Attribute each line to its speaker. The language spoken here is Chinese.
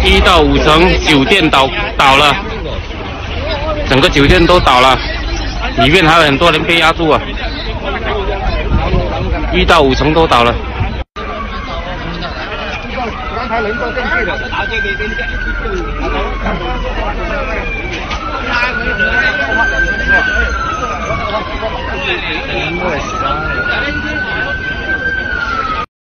Speaker 1: 1到5层酒店倒了，整个酒店都倒了，里面还有很多人被压住啊，1到5层都倒了。刚才人都进去了，